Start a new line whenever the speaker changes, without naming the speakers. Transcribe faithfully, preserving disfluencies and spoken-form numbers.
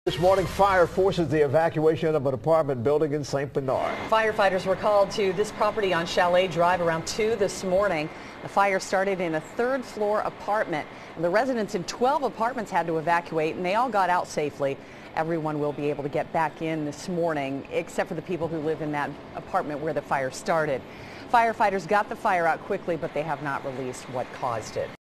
This morning, fire forces the evacuation of an apartment building in Saint Bernard.
Firefighters were called to this property on Chalet Drive around two this morning. The fire started in a third floor apartment. And the residents in twelve apartments had to evacuate, and they all got out safely. Everyone will be able to get back in this morning, except for the people who live in that apartment where the fire started. Firefighters got the fire out quickly, but they have not released what caused it.